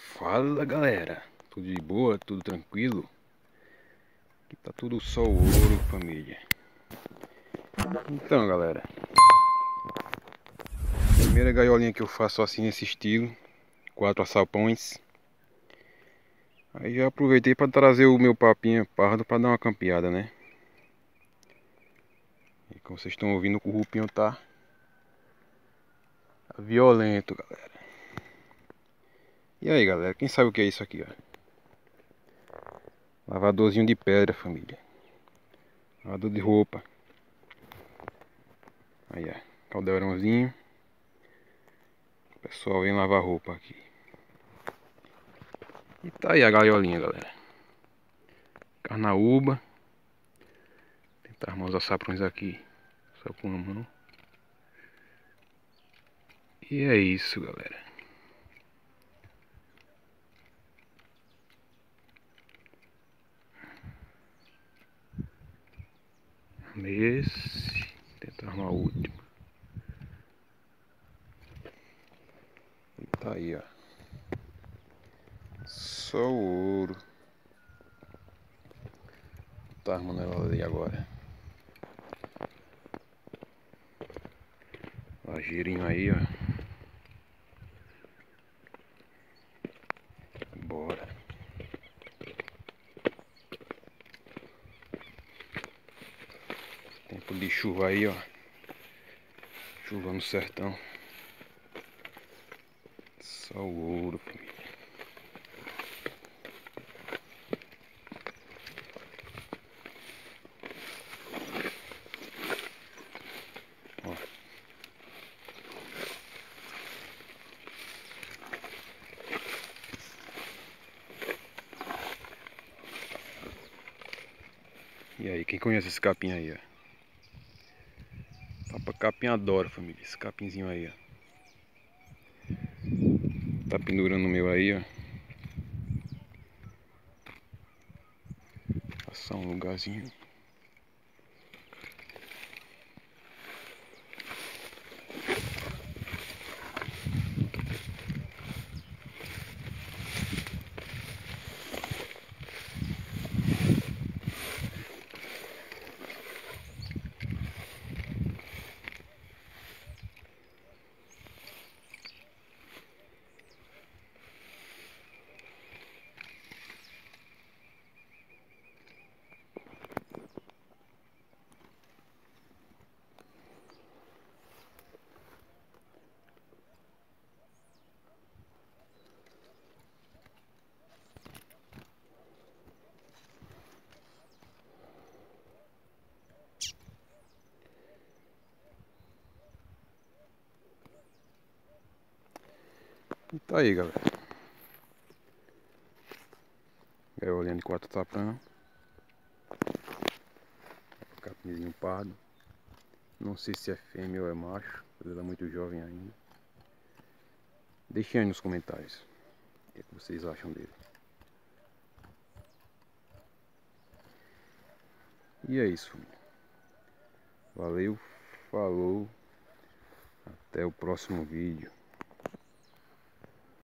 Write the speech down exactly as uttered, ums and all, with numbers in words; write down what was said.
Fala galera, tudo de boa, tudo tranquilo? Aqui tá tudo só ouro, família. Então galera, primeira gaiolinha que eu faço assim nesse estilo, quatro açapões. Aí já aproveitei para trazer o meu papinha pardo para dar uma campeada, né? E como vocês estão ouvindo, o currupinho tá violento, galera. E aí galera, quem sabe o que é isso aqui, ó? Lavadorzinho de pedra, família. Lavador de roupa. Aí, ó, caldeirãozinho. O pessoal vem lavar roupa aqui. E tá aí a gaiolinha, galera. Carnaúba. Tentar armar os açapões aqui. Só com a mão. E é isso, galera. Esse. Tentar armar o último. E tá aí, ó. Só o ouro. Tá armando ela ali agora. Lageirinho aí, ó. Bora. Tempo de chuva aí, ó. Chuva no sertão. Só o ouro, família. Ó. E aí, quem conhece esse capim aí, ó? Papa capim adora, família. Esse capinzinho aí, ó. Tá pendurando o meu aí, ó. Passar um lugarzinho. E tá aí, galera. Gaiolinha de quatro tapão. Capinzinho pardo. Não sei se é fêmea ou é macho. Ele é muito jovem ainda. Deixem aí nos comentários o que vocês acham dele. E é isso. Valeu, falou. Até o próximo vídeo.